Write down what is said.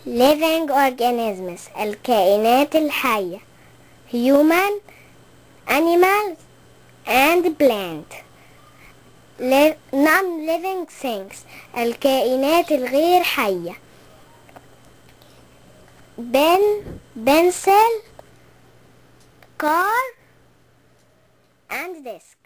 living organisms الكائنات الحية human animals and plant non-living things الكائنات الغير حية pencil car and desk